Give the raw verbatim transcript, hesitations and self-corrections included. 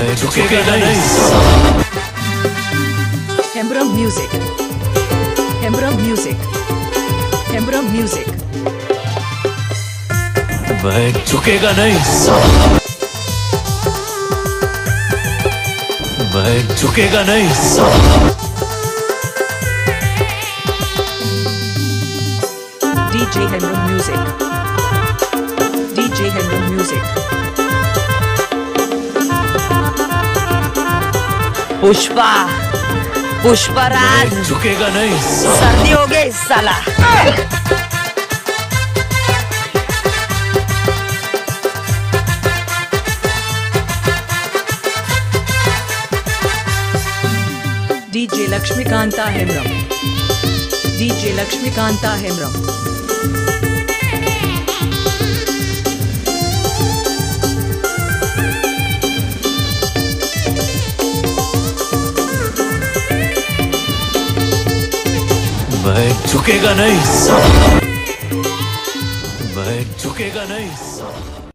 मैं झुकेगा नहीं। Hemram music, Hemram music, Hemram music. मैं झुकेगा नहीं, मैं झुकेगा नहीं। DJ Hemram music, DJ Hemram music. Pushpa Pushpa Raj मैं झुकेगा नहीं। सर्दी हो गई साला। DJ Laxmikanta Hemram, DJ Laxmikanta Hemram. मैं झुकेगा नहीं, मैं झुकेगा नहीं।